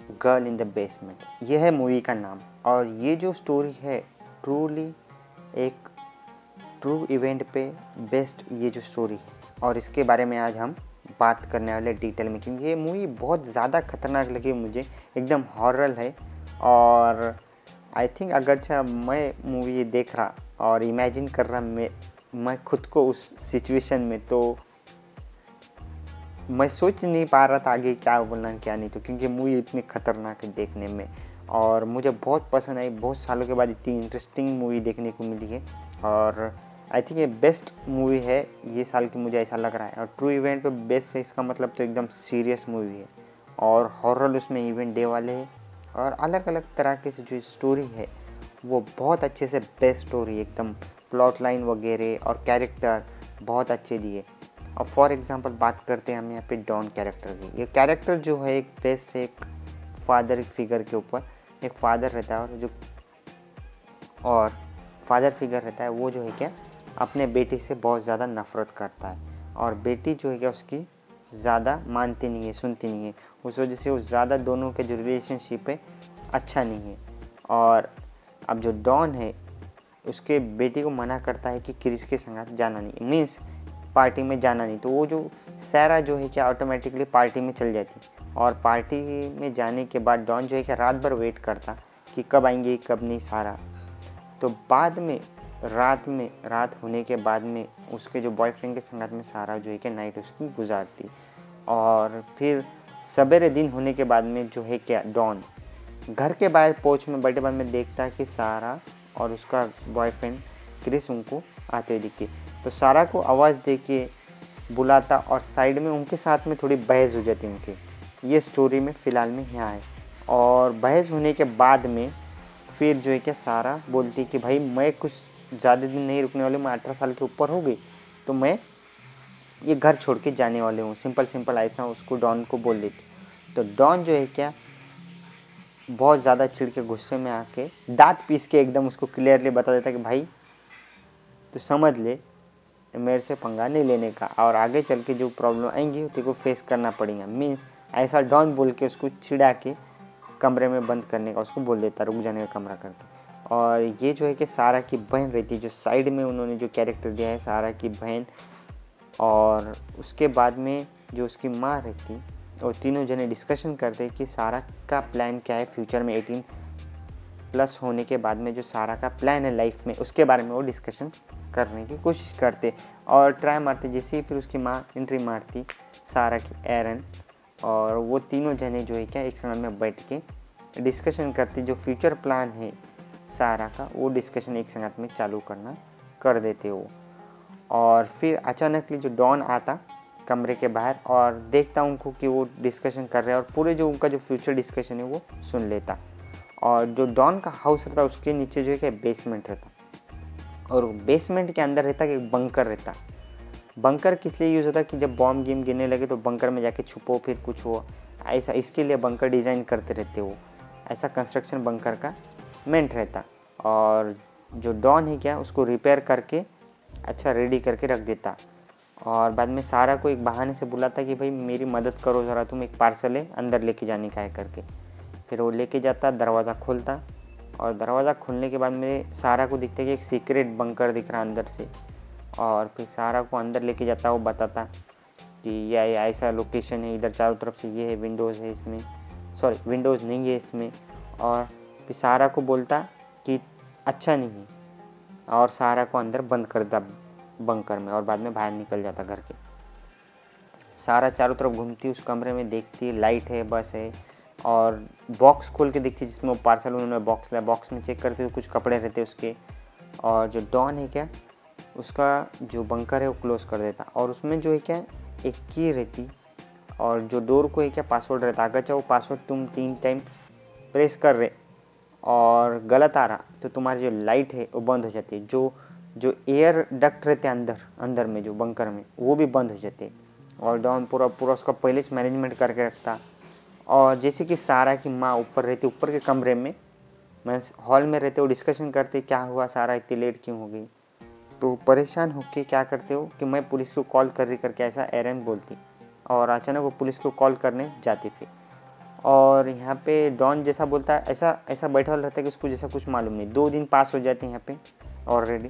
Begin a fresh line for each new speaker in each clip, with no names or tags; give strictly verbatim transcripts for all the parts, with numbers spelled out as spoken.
Girl in the basement, यह है movie का नाम। और ये जो स्टोरी है ट्रूली एक ट्रू इवेंट पे बेस्ड ये जो स्टोरी है, और इसके बारे में आज हम बात करने वाले डिटेल में, क्योंकि ये मूवी बहुत ज़्यादा खतरनाक लगी मुझे, एकदम हॉरर है। और आई थिंक अगर अच्छा मैं मूवी ये देख रहा और इमेजिन कर रहा मैं मैं खुद को उस सिचुएशन में, तो मैं सोच नहीं पा रहा था आगे क्या बोलना क्या नहीं, तो क्योंकि मूवी इतनी खतरनाक है देखने में और मुझे बहुत पसंद आई। बहुत सालों के बाद इतनी इंटरेस्टिंग मूवी देखने को मिली है और आई थिंक ये बेस्ट मूवी है ये साल की, मुझे ऐसा लग रहा है। और ट्रू इवेंट पे बेस्ट है इसका मतलब तो एकदम सीरियस मूवी है और हॉरर उसमें इवेंट डे वाले है और अलग अलग तरह के जो स्टोरी है वो बहुत अच्छे से बेस्ट स्टोरी, एकदम प्लॉट लाइन वगैरह और कैरेक्टर बहुत अच्छे दिए। और फॉर एग्जांपल बात करते हैं हम यहाँ पे डॉन कैरेक्टर की। ये कैरेक्टर जो है एक बेस्ट है, एक फादर फिगर के ऊपर एक फादर रहता है और जो और फादर फिगर रहता है वो जो है क्या अपने बेटी से बहुत ज़्यादा नफरत करता है और बेटी जो है क्या उसकी ज़्यादा मानती नहीं है, सुनती नहीं है। उस वजह से वो ज़्यादा दोनों के जो रिलेशनशिप है अच्छा नहीं है। और अब जो डॉन है उसके बेटी को मना करता है कि क्रिस के संग जाना नहीं, मीन्स पार्टी में जाना नहीं। तो वो जो सारा जो है क्या ऑटोमेटिकली पार्टी में चल जाती और पार्टी में जाने के बाद डॉन जो है क्या रात भर वेट करता कि कब आएंगे कब नहीं सारा। तो बाद में रात में रात होने के बाद में उसके जो बॉयफ्रेंड के संगत में सारा जो है कि नाइट उसकी गुजारती और फिर सवेरे दिन होने के बाद में जो है क्या डॉन घर के बाहर पोर्च में बैठे बाद में देखता है कि सारा और उसका बॉयफ्रेंड क्रिस उनको आते हुए दिखती। तो सारा को आवाज़ दे के बुलाता और साइड में उनके साथ में थोड़ी बहस हो जाती उनकी। ये स्टोरी में फ़िलहाल में यहाँ है और बहस होने के बाद में फिर जो है क्या सारा बोलती कि भाई मैं कुछ ज़्यादा दिन नहीं रुकने वाली, मैं अठारह साल के ऊपर हो गई तो मैं ये घर छोड़ के जाने वाले हूँ, सिंपल सिंपल ऐसा उसको डॉन को बोल देती। तो डॉन जो है क्या बहुत ज़्यादा चिढ़ के गुस्से में आके दांत पीस के एकदम उसको क्लियरली बता देता कि भाई तो समझ ले मेरे से पंगा नहीं लेने का और आगे चल के जो प्रॉब्लम आएंगी तेरे को फेस करना पड़ेगा। मीन्स ऐसा डॉन बोल के उसको चिढ़ा के कमरे में बंद करने का उसको बोल देता, रुक जाने का कमरा करके। और ये जो है कि सारा की बहन रहती है, जो साइड में उन्होंने जो कैरेक्टर दिया है सारा की बहन, और उसके बाद में जो उसकी माँ रहती और तीनों जने डिस्कशन करते कि सारा का प्लान क्या है फ्यूचर में, एटीन प्लस होने के बाद में जो सारा का प्लान है लाइफ में उसके बारे में वो डिस्कशन करने की कोशिश करते और ट्राई मारते। जैसे ही फिर उसकी माँ एंट्री मारती सारा की एरन, और वो तीनों जने जो है क्या एक समय में बैठ के डिस्कशन करते जो फ्यूचर प्लान है सारा का, वो डिस्कशन एक संगत में चालू करना कर देते वो। और फिर अचानकली जो डॉन आता कमरे के बाहर और देखता उनको कि वो डिस्कशन कर रहे हैं और पूरे जो उनका जो फ्यूचर डिस्कशन है वो सुन लेता। और जो डॉन का हाउस रहता उसके नीचे जो है कि बेसमेंट रहता और बेसमेंट के अंदर रहता कि बंकर रहता। बंकर किस लिए यूज़ होता कि जब बॉम्ब गेम गिरने लगे तो बंकर में जाके छुपो फिर कुछ हो, ऐसा इसके लिए बंकर डिज़ाइन करते रहते वो, ऐसा कंस्ट्रक्शन बंकर का मेंट रहता। और जो डॉन है क्या उसको रिपेयर करके अच्छा रेडी करके रख देता और बाद में सारा को एक बहाने से बुलाता कि भाई मेरी मदद करो ज़रा, तुम एक पार्सल है अंदर लेके जाने का है करके। फिर वो लेके जाता, दरवाज़ा खोलता और दरवाज़ा खोलने के बाद में सारा को दिखता कि एक सीक्रेट बंकर दिख रहा अंदर से। और फिर सारा को अंदर लेके जाता, वो बताता कि ये ऐसा लोकेशन है, इधर चारों तरफ से ये है, विंडोज़ है इसमें, सॉरी विंडोज़ नहीं है इसमें। और फिर सारा को बोलता कि अच्छा नहीं है और सारा को अंदर बंद कर देता बंकर में और बाद में बाहर निकल जाता घर के। सारा चारों तरफ घूमती उस कमरे में, देखती लाइट है बस है और बॉक्स खोल के देखती जिसमें वो पार्सल उन्होंने बॉक्स लाया, बॉक्स में चेक करते तो कुछ कपड़े रहते उसके। और जो डॉन है क्या उसका जो बंकर है वो क्लोज़ कर देता और उसमें जो है क्या एक की रहती और जो डोर को है क्या पासवर्ड रहता। अगर चाहे वो पासवर्ड तुम तीन टाइम प्रेस कर रहे और गलत आ रहा तो तुम्हारी जो लाइट है वो बंद हो जाती है, जो जो एयर डक्ट रहते हैं अंदर अंदर में जो बंकर में वो भी बंद हो जाते। और डॉन पूरा पूरा उसका पहले से मैनेजमेंट करके रखता। और जैसे कि सारा की माँ ऊपर रहती, ऊपर के कमरे में मैं हॉल में रहते, वो डिस्कशन करते क्या हुआ सारा इतनी लेट क्यों हो गई। तो परेशान होके क्या करते हो कि मैं पुलिस को कॉल कर रही करके ऐसा एरन बोलती और अचानक वो पुलिस को कॉल करने जाती। फिर और यहाँ पे डॉन जैसा बोलता है, ऐसा ऐसा बैठा हुआ रहता है कि उसको जैसा कुछ मालूम नहीं। दो दिन पास हो जाते हैं यहाँ पे ऑलरेडी,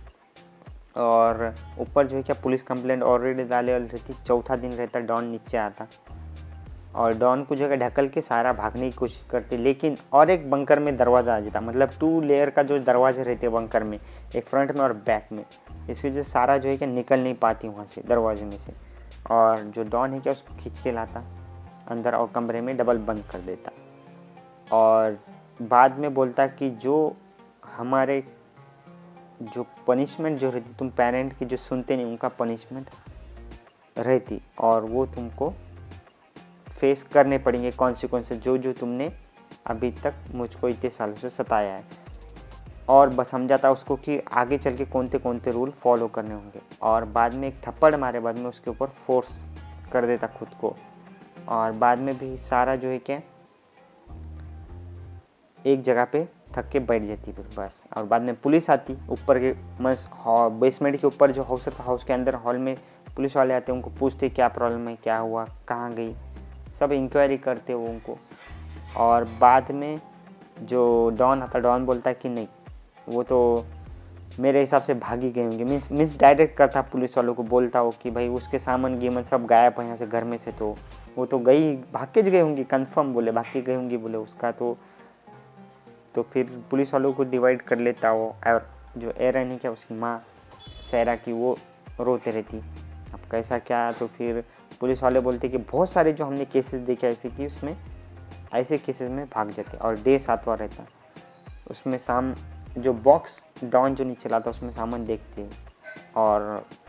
और ऊपर जो है क्या पुलिस कंप्लेंट ऑलरेडी डाले वाली रहती। चौथा दिन रहता डॉन नीचे आता और डॉन को जो है ढकल के सारा भागने की कोशिश करती, लेकिन और एक बंकर में दरवाज़ा आ जाता। मतलब टू लेयर का जो दरवाजे रहते हैं बंकर में, एक फ्रंट में और बैक में, इसकी वजह से सारा जो है क्या निकल नहीं पाती वहाँ से दरवाजे में से। और जो डॉन है क्या उसको खींच के लाता अंदर और कमरे में डबल बंद कर देता। और बाद में बोलता कि जो हमारे जो पनिशमेंट जो रहती, तुम पेरेंट की जो सुनते नहीं उनका पनिशमेंट रहती, और वो तुमको फेस करने पड़ेंगे कॉन्सिक्वेंसेस, जो जो तुमने अभी तक मुझको इतने सालों से सताया है। और बस समझाता उसको कि आगे चल के कौन से कौन से रूल फॉलो करने होंगे। और बाद में एक थप्पड़ मारे बाद में उसके ऊपर फोर्स कर देता खुद को। और बाद में भी सारा जो है क्या एक जगह पे थक के बैठ जाती फिर बस। और बाद में पुलिस आती ऊपर के मस बेसमेंट के ऊपर जो हाउस था, हाउस के अंदर हॉल में पुलिस वाले आते, उनको पूछते क्या प्रॉब्लम है, क्या हुआ, कहाँ गई, सब इंक्वायरी करते वो उनको। और बाद में जो डॉन आता, डॉन बोलता है कि नहीं वो तो मेरे हिसाब से भागी गई होंगी, मीन्स मिस डायरेक्ट करता पुलिस वालों को, बोलता हो कि भाई उसके सामान गिमन सब गायब है यहाँ से घर में से, तो वो तो गई भाग के गई होंगी, कंफर्म बोले भाग के गई होंगी बोले उसका। तो तो फिर पुलिस वालों को डिवाइड कर लेता वो। और जो एरन है क्या उसकी माँ सैरा की, वो रोते रहती अब कैसा क्या। तो फिर पुलिस वाले बोलते कि बहुत सारे जो हमने केसेस देखे ऐसे कि उसमें ऐसे केसेस में भाग जाते। और डे सातवां रहता उसमें शाम जो बॉक्स डॉन जो नीचे लाता उसमें सामान देखते हैं। और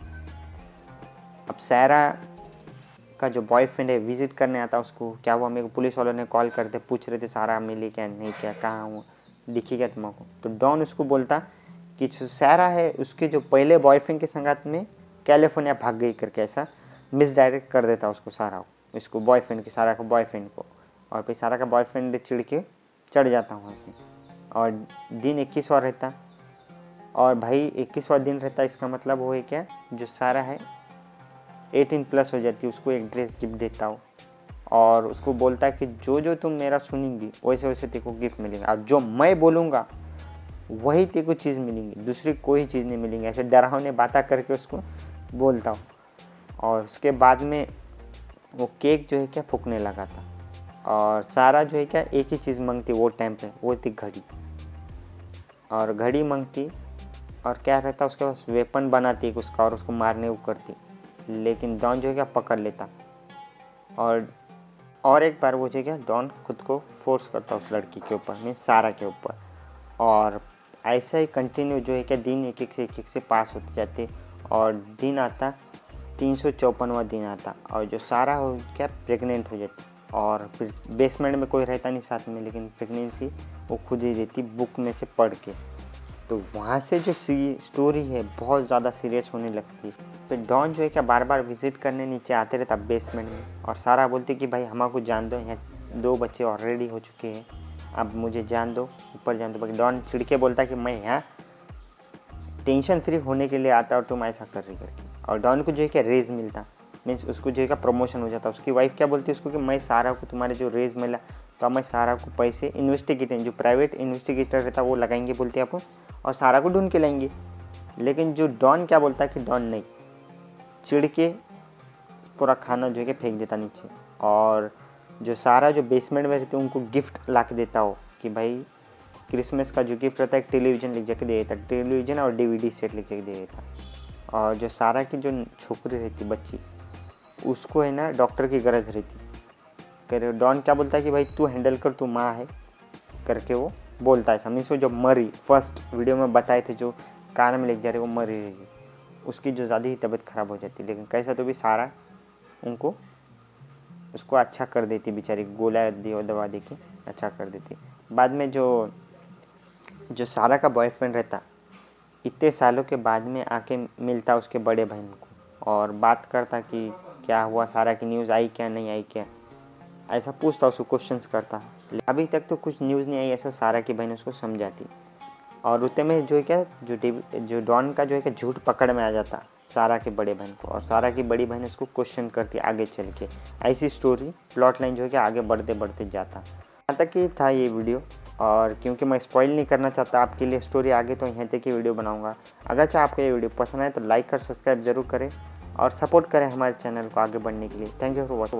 अब सैरा का जो बॉयफ्रेंड है विजिट करने आता उसको, क्या हुआ मेरे को पुलिस वालों ने कॉल करते पूछ रहे थे सारा मिली क्या नहीं क्या, कहाँ हूँ, दिखी क्या तुमको। तो डॉन उसको बोलता कि जो सैरा है उसके जो पहले बॉयफ्रेंड के संगात में कैलिफोर्निया भाग गई करके, ऐसा मिस डायरेक्ट कर देता उसको सारा, इसको बॉयफ्रेंड के सारा का बॉयफ्रेंड को। और फिर सारा का बॉयफ्रेंड चिढ़ के चढ़ जाता वहाँ से। और दिन इक्कीसवां रहता, और भाई इक्कीसवां दिन रहता इसका मतलब वो है क्या जो सारा है अठारह प्लस हो जाती, उसको एक ड्रेस गिफ्ट देता हो। और उसको बोलता है कि जो जो तुम मेरा सुनेंगी वैसे वैसे तेरे को गिफ्ट मिलेगा, और जो मैं बोलूँगा वही तेरे को चीज़ मिलेंगी, दूसरी कोई चीज़ नहीं मिलेंगी, ऐसे डरावने बातें करके उसको बोलता हूँ। और उसके बाद में वो केक जो है क्या फूकने लगा था। और सारा जो है क्या एक ही चीज़ मांगती वो टाइम पे, वो थी घड़ी। और घड़ी मांगती और क्या रहता उसके पास वेपन बनाती उसका और उसको मारने को करती, लेकिन डॉन जो है क्या पकड़ लेता। और और एक बार वो जो है क्या डॉन खुद को फोर्स करता उस लड़की के ऊपर, मीन सारा के ऊपर। और ऐसा ही कंटिन्यू जो है क्या दिन एक एक से एक एक से पास होते जाते। और दिन आता तीन सौ चौपनवा दिन आता, और जो सारा हो क्या प्रेग्नेंट हो जाती। और फिर बेसमेंट में कोई रहता नहीं साथ में, लेकिन प्रेगनेंसी वो खुद ही देती बुक में से पढ़ के। तो वहाँ से जो सी स्टोरी है बहुत ज़्यादा सीरियस होने लगती है। फिर डॉन जो है क्या बार बार विजिट करने नीचे आते रहता बेसमेंट में। और सारा बोलती कि भाई हमको जान दो, यहाँ दो बच्चे ऑलरेडी हो चुके हैं, अब मुझे जान दो, ऊपर जान दो। बाकी डॉन चिढ़ के बोलता कि मैं यहाँ टेंशन फ्री होने के लिए आता और तुम ऐसा कर रही करके। और डॉन को जो है क्या रेज मिलता, मीन्स उसको जो है क्या प्रमोशन हो जाता। उसकी वाइफ क्या बोलती है उसको कि मैं सारा को तुम्हारे जो रेज मिला तो मैं सारा को पैसे इन्वेस्टिगेटर जो प्राइवेट इन्वेस्टिगेटर रहता वो लगाएंगे बोलते आप, और सारा को ढूंढ के लाएंगे। लेकिन जो डॉन क्या बोलता है कि डॉन नहीं, चिढ़ के पूरा खाना जो है कि फेंक देता नीचे। और जो सारा जो बेसमेंट में रहते उनको गिफ्ट ला के देता हो कि भाई क्रिसमस का जो गिफ्ट रहता है एक टेलीविज़न लिख जाके दे देता, टेलीविज़न और डीवीडी सेट लिख जाके दे देता। और जो सारा की जो छोकरी रहती बच्ची उसको है ना डॉक्टर की गरज रहती। कर डॉन क्या बोलता है कि भाई तू हैंडल कर, तू माँ है करके वो बोलता है ऐसा। मीन्स वो जो मरी फर्स्ट वीडियो में बताए थे जो कार में लेके जा रहे वो मरी रहेगी, उसकी जो ज़्यादा ही तबीयत ख़राब हो जाती। लेकिन कैसा तो भी सारा उनको उसको अच्छा कर देती बेचारी, गोला दी दवा दे के अच्छा कर देती। बाद में जो जो सारा का बॉयफ्रेंड रहता इतने सालों के बाद में आके मिलता उसके बड़े बहन को और बात करता कि क्या हुआ, सारा की न्यूज़ आई क्या नहीं आई क्या, ऐसा पूछता उसको क्वेश्चंस करता। अभी तक तो कुछ न्यूज़ नहीं आई ऐसा सारा की बहन उसको समझाती। और उतने में जो है क्या जो जो डॉन का जो है क्या झूठ पकड़ में आ जाता सारा के बड़े बहन को, और सारा की बड़ी बहन उसको क्वेश्चन करती आगे चल के। ऐसी स्टोरी प्लॉट लाइन जो है कि आगे बढ़ते बढ़ते जाता। यहाँ तक ही था ये वीडियो, और क्योंकि मैं स्पॉइल नहीं करना चाहता आपके लिए स्टोरी आगे, तो यहाँ तक की वीडियो बनाऊँगा। अगर चाहे आपको ये वीडियो पसंद आए तो लाइक कर सब्सक्राइब जरूर करें और सपोर्ट करें हमारे चैनल को आगे बढ़ने के लिए। Thank you for watching.